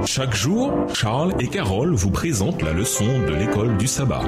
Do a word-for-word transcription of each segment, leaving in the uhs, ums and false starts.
Chaque jour, Charles et Carole vous présentent la leçon de l'école du sabbat.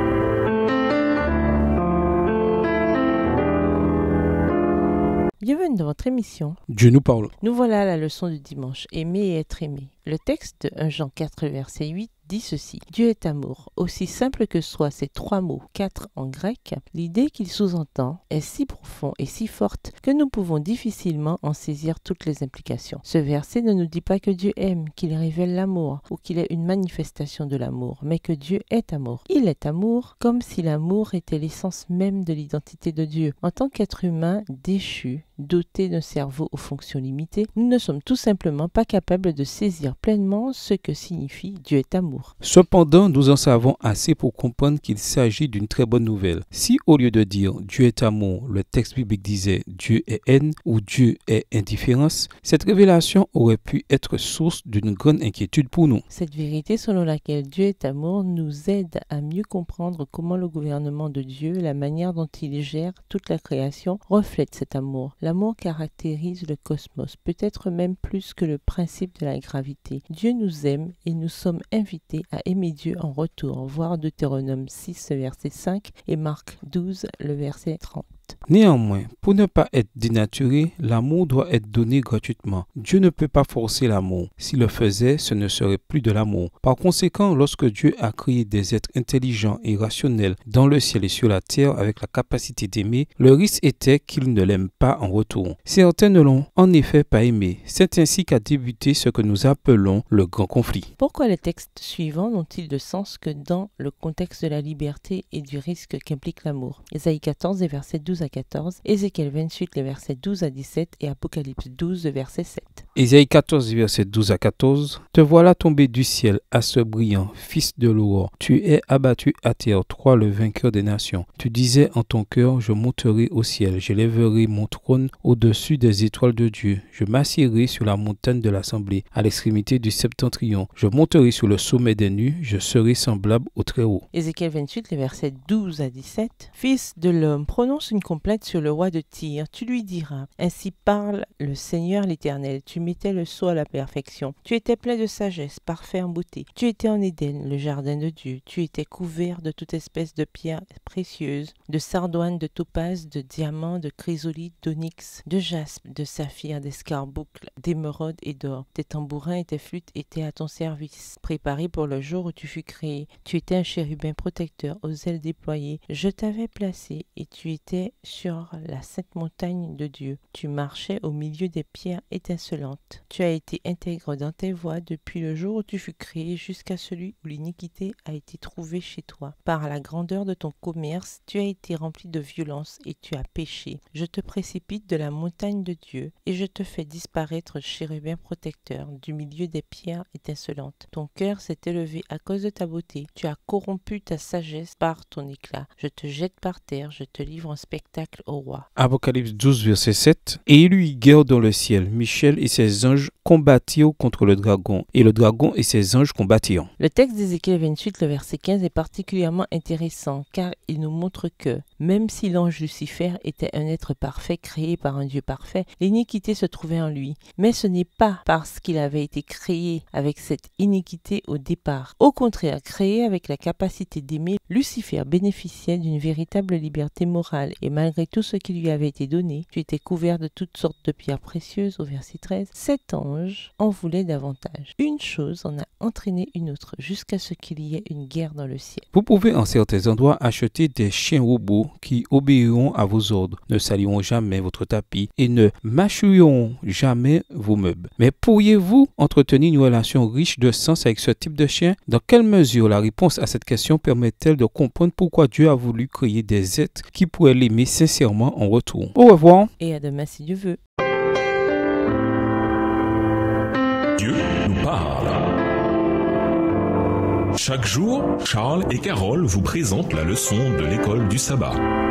Bienvenue dans votre émission. Dieu nous parle. Nous voilà à la leçon du dimanche, aimer et être aimé. Le texte de premier Jean quatre, verset huit, dit ceci. Dieu est amour. Aussi simple que soient ces trois mots, quatre en grec, l'idée qu'il sous-entend est si profonde et si forte que nous pouvons difficilement en saisir toutes les implications. Ce verset ne nous dit pas que Dieu aime, qu'il révèle l'amour ou qu'il est une manifestation de l'amour, mais que Dieu est amour. Il est amour comme si l'amour était l'essence même de l'identité de Dieu. En tant qu'être humain déchu, doté d'un cerveau aux fonctions limitées, nous ne sommes tout simplement pas capables de saisir pleinement ce que signifie Dieu est amour. Cependant, nous en savons assez pour comprendre qu'il s'agit d'une très bonne nouvelle. Si au lieu de dire Dieu est amour, le texte biblique disait Dieu est haine ou Dieu est indifférence, cette révélation aurait pu être source d'une grande inquiétude pour nous. Cette vérité selon laquelle Dieu est amour nous aide à mieux comprendre comment le gouvernement de Dieu, la manière dont il gère toute la création, reflète cet amour. L'amour caractérise le cosmos, peut-être même plus que le principe de la gravité. Dieu nous aime et nous sommes invités à aimer Dieu en retour, voir Deutéronome six, verset cinq et Marc douze, le verset trente. Néanmoins, pour ne pas être dénaturé, l'amour doit être donné gratuitement. Dieu ne peut pas forcer l'amour. S'il le faisait, ce ne serait plus de l'amour. Par conséquent, lorsque Dieu a créé des êtres intelligents et rationnels dans le ciel et sur la terre avec la capacité d'aimer, le risque était qu'ils ne l'aiment pas en retour. Certains ne l'ont en effet pas aimé. C'est ainsi qu'a débuté ce que nous appelons le grand conflit. Pourquoi les textes suivants n'ont-ils de sens que dans le contexte de la liberté et du risque qu'implique l'amour? Ésaïe quatorze, versets douze à quatorze, Ézéchiel vingt-huit, les versets douze à dix-sept et Apocalypse douze, verset sept. Ésaïe quatorze, versets douze à quatorze. Te voilà tombé du ciel, astre brillant, fils de l'aurore. Tu es abattu à terre, toi le vainqueur des nations. Tu disais en ton cœur, je monterai au ciel, je lèverai mon trône au-dessus des étoiles de Dieu. Je m'assiérai sur la montagne de l'assemblée, à l'extrémité du septentrion. Je monterai sur le sommet des nues, je serai semblable au Très-Haut. Ézéchiel vingt-huit, les versets douze à dix-sept. Fils de l'homme, prononce une complète sur le roi de Tyr. Tu lui diras, ainsi parle le Seigneur l'Éternel. Tu mettais le sceau à la perfection. Tu étais plein de sagesse, parfait en beauté. Tu étais en Éden, le jardin de Dieu. Tu étais couvert de toute espèce de pierres précieuses, de sardoine, de topaze, de diamants, de chrysolite, d'onyx, de jaspe, de saphir, d'escarboucle, d'émeraude et d'or. Tes tambourins et tes flûtes étaient à ton service, préparés pour le jour où tu fus créé. Tu étais un chérubin protecteur aux ailes déployées. Je t'avais placé et tu étais sur la sainte montagne de Dieu. Tu marchais au milieu des pierres étincelantes. Tu as été intègre dans tes voies depuis le jour où tu fus créé jusqu'à celui où l'iniquité a été trouvée chez toi. Par la grandeur de ton commerce, tu as été rempli de violence et tu as péché. Je te précipite de la montagne de Dieu et je te fais disparaître, chérubin protecteur, du milieu des pierres étincelantes. Ton cœur s'est élevé à cause de ta beauté. Tu as corrompu ta sagesse par ton éclat. Je te jette par terre, je te livre en spectacle au roi. Apocalypse douze, verset sept. Et il eut guerre dans le ciel. Michel et ses anges combattirent contre le dragon, et le dragon et ses anges combattirent. Le texte d'Ézéchiel vingt-huit, le verset quinze, est particulièrement intéressant, car il nous montre que, même si l'ange Lucifer était un être parfait créé par un Dieu parfait, l'iniquité se trouvait en lui. Mais ce n'est pas parce qu'il avait été créé avec cette iniquité au départ. Au contraire, créé avec la capacité d'aimer, Lucifer bénéficiait d'une véritable liberté morale, et malgré tout ce qui lui avait été donné, tu étais couvert de toutes sortes de pierres précieuses, au verset treize, cet ange en voulait davantage. Une chose en a entraîné une autre, jusqu'à ce qu'il y ait une guerre dans le ciel. Vous pouvez en certains endroits acheter des chiens robots qui obéiront à vos ordres, ne saliront jamais votre tapis et ne mâchouilleront jamais vos meubles. Mais pourriez-vous entretenir une relation riche de sens avec ce type de chien? Dans quelle mesure la réponse à cette question permet-elle de comprendre pourquoi Dieu a voulu créer des êtres qui pourraient l'aimer sincèrement en retour? Au revoir. Et à demain si Dieu veut. Dieu nous parle. Chaque jour, Charles et Carole vous présentent la leçon de l'école du sabbat.